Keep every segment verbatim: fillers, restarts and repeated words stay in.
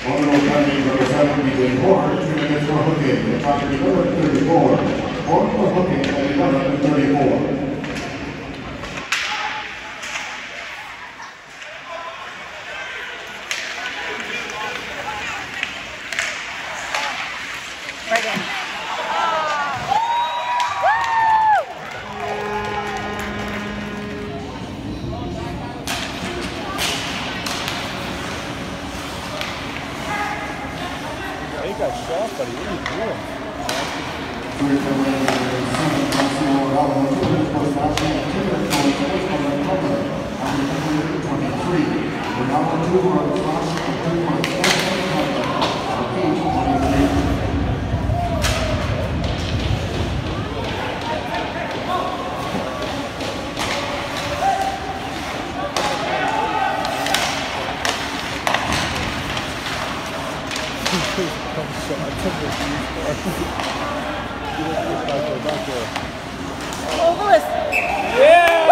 Aldergrove Kodiaks number seven, B J four, two minutes for hooking. The clock is eleven thirty-four. Four for hooking at eleven thirty-four. Right in. He got shot, buddy. What are you doing? We're now on two runs, last two points. Ovalist. Yeah!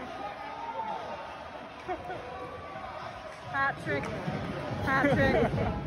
Hat trick. Hat trick.